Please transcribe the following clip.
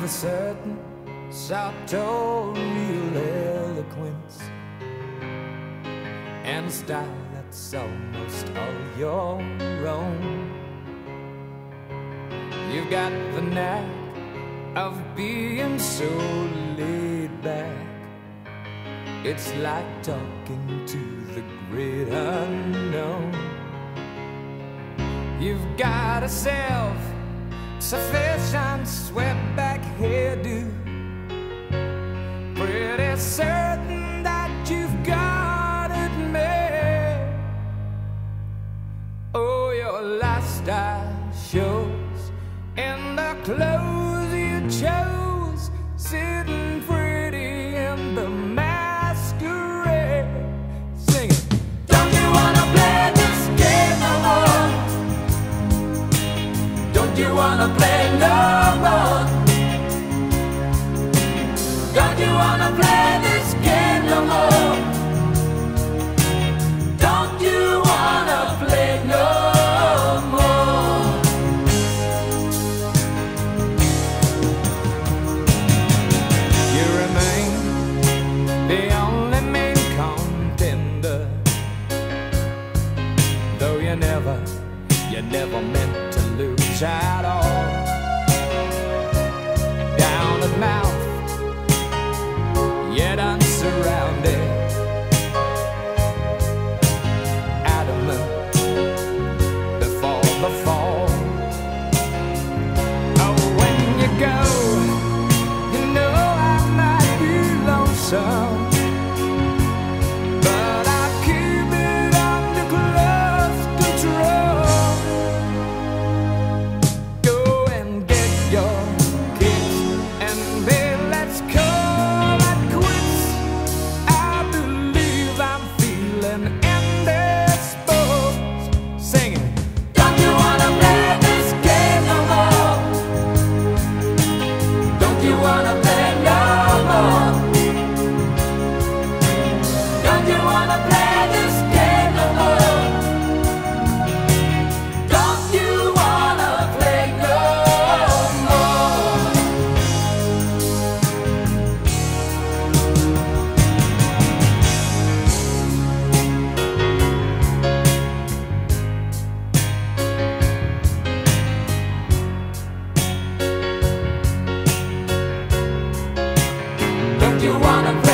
a certain sartorial eloquence and a style that's almost all your own. You've got the knack of being so laid back. It's like talking to the great unknown. You've got a self-sufficient swept-back hairdo, pretty certain that you've got it made. Oh, your lifestyle shows in the clothes you chose, sitting pretty in the masquerade, singing, don't you wanna play this game no more? Don't you wanna play no more? Don't you wanna play this game no more? Don't you wanna play no more? You remain the only main contender, though you never meant to lose at all. Down at mouth, yet unsurrounded, adamant before the fall. Oh, when you go, you know I might be lonesome, but I keep it under close control. Go and get your kicks, and then let's call it quits. I believe I'm feeling indisposed, singing, don't you wanna play this game no more? Don't you wanna play no more? Don't you wanna play this game no more? Don't you wanna play no more? Don't you wanna